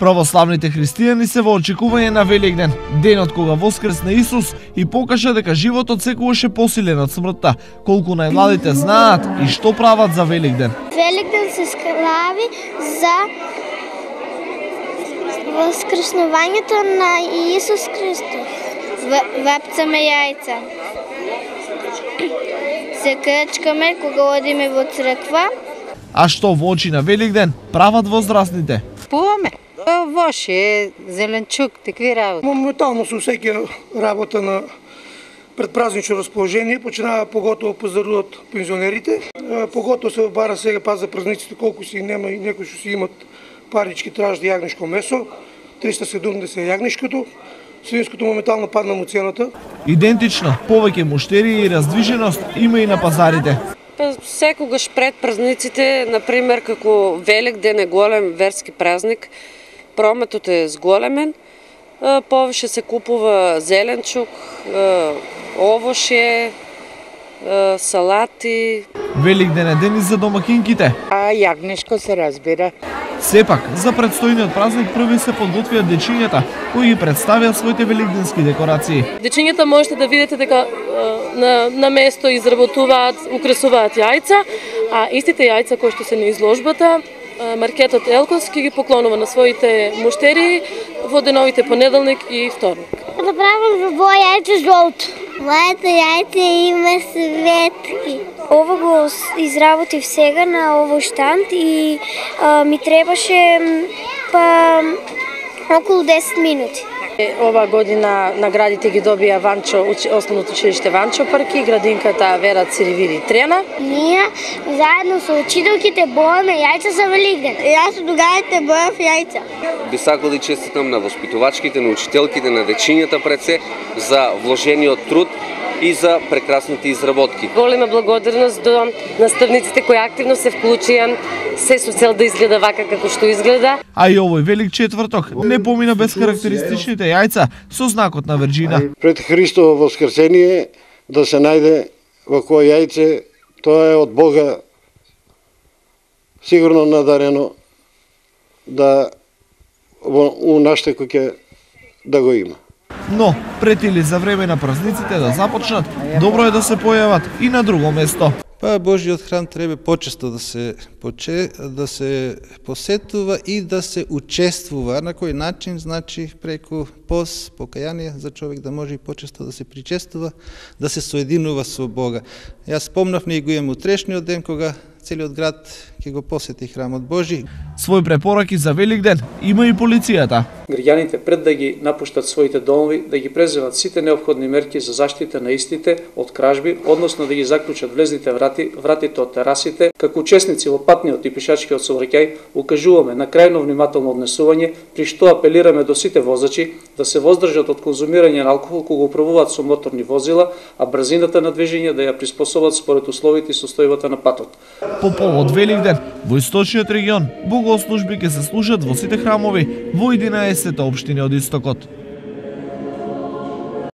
Православните христијани се во очекување на Великден, денот кога воскресна Исус и покажа дека животот секогаш е посилен од смртта. Колку најмладите знаат и што прават за Великден. Великден се слави за воскреснувањето на Исус Христос. Вапцаме јајца. Се крчкаме кога одиме во црква. А што во очи на Великден прават возрастните? Купуваме воше, зеленчук, такви работи. Моментално се усеќа работа на предпразнично расположение, починава поготово поздруват пензионерите. Поготово се бара сега паз за празниците, колку си нема и некои што си имат парички тражди јагнешко месо, 370 јагнешкото. Свинското моментално падна му цената. Идентично, повеќе муштери и раздвиженост има и на пазарите. Секогаш пред празниците, например, како Великден е голем верски празник, прометот е зголемен, повеќе се купува зеленчук, овошје, салати. Великден е ден и за домакинките. Јагнешко се разбира. Сепак, за предстојниот празник први се подготвиат дечињата, кои ги представиат своите великденски декорации. Дечињата можете да видите дека на место изработуваат, украсуваат јајца, а истите јајца кои што се на изложбата, маркетот Елкос ќе ги поклонува на своите муштери во деновите понеделник и вторник. Да правам за боја јајце жолто. Моето јајце има светки. Ово го изработив сега на овој штанд и ми требаше околу 10 минути. Ова година наградите ги добија Ванчо, основното училиште Ванчо Парки, градинката Вера Циревири Трена. Ние заедно со учителките бојаме јајца за Великден. Јас со другарите бојав јајца. Би сакал да честитам на воспитувачките, на учителките, на дечињата пред се за вложениот труд и за прекрасните изработки. Голема благодарност до наставниците кои активно се вклучија, се со цел да изгледа вака како што изгледа. А и овој Велик четврток не помина без карактеристичните јајца со знакот на Верџина. Пред Христово воскресение да се најде во кое јајце, тоа е од Бога сигурно надарено да у нашите куќе да го има. Но, пред или за време на празниците да започнат, добро е да се појават и на друго место. Божиот храм треба почесто да се посетува и да се учествува. На кој начин? Значи преку пост, покаяние, за човек да може и почесто да се причестува, да се соединува со Бога. Јас спомнав и го имам утрешниот ден кога целиот град ќе го посети храмот Божи. Свој препораки за Великден има и полицијата. Граѓаните пред да ги напуштат своите домови, да ги преземат сите неопходни мерки за заштита на истите од кражби, односно да ги заклучат влезните вратите од терасите. Како учесници во патниот и пешачкиот сообраќај укажуваме на крајно внимателно однесување, при што апелираме до сите возачи да се воздржат од конзумирање на алкохол кога управуваат со моторни возила, а брзината на движење да ја приспособат според условите и состојбата на патот. По повод Великден, во источниот регион, богослужби ќе се служат во сите храмови во 11 општини од истокот.